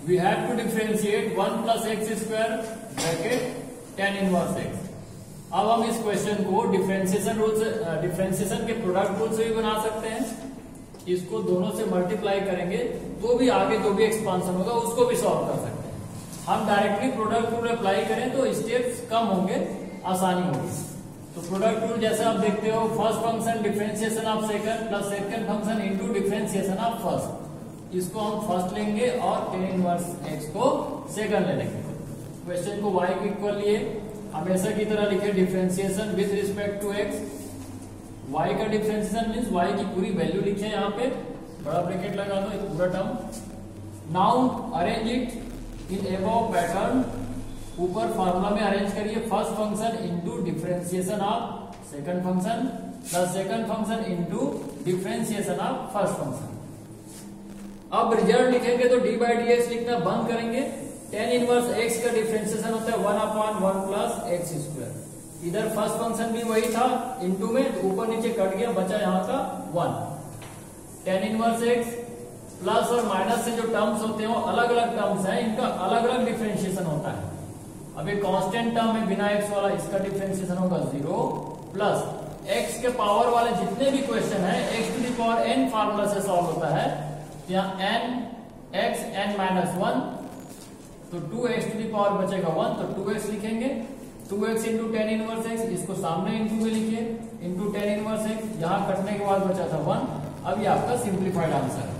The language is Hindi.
We have to differentiate 1 plus x square bracket tan inverse x. अब हम इस क्वेश्चन को डिफरेंशिएशन रूल से, डिफरेंशिएशन के प्रोडक्ट रूल से भी बना सकते हैं। इसको दोनों से मल्टीप्लाई करेंगे तो भी आगे जो भी एक्सपांशन होगा उसको भी सॉल्व कर सकते हैं। हम डायरेक्टली प्रोडक्ट रूल अप्लाई करें तो स्टेप्स कम होंगे, आसानी होगी। तो प्रोडक्ट रूल जैसे आप देखते हो, first function differentiation of second plus second function into differentiation of first, इसको हम फर्स्ट लेंगे और tan इनवर्स x को सेकंड ले लेंगे। क्वेश्चन को y को इक्वल लिए हमेशा की तरह लिखे differentiation with respect to x। y का डिफरेंशिएशन मींस y की पूरी वैल्यू लिखे यहाँ पे, बड़ा ब्रैकेट लगा दो, एक पूरा term. Now arrange it in above pattern, ऊपर फार्मूला में अरेंज करिए first function into differentiation of second function plus second function into differentiation of first function. अब रिजल्ट लिखेंगे तो डी बाई डी एक्स लिखना बंद करेंगे। tan इनवर्स x का डिफरेंशिएशन होता है 1/1 प्लस एक्स स्क्वायर। इधर फर्स्ट फंक्शन भी वही था इनटू में, तो ऊपर नीचे कट गया, बचा यहाँ का 1। tan इनवर्स x प्लस और माइनस से जो टर्म्स होते हैं वो अलग अलग टर्म्स हैं, इनका अलग अलग डिफरेंशिएशन होता है। अब एक कांस्टेंट टर्म है बिना x वाला, इसका डिफरेंशिएशन होगा 0 प्लस x के पावर वाले जितने भी क्वेश्चन है x to the power n formula से सॉल्व होता है। यहाँ n x n माइनस 1, तो 2x टू द पावर बचेगा 1, तो 2x लिखेंगे। 2x into tan inverse x, इसको सामने इंटू में लिखिए, इंटू tan इनवर्स x, यहाँ कटने के बाद बचा था 1। अब ये आपका सिंप्लीफाइड आंसर है।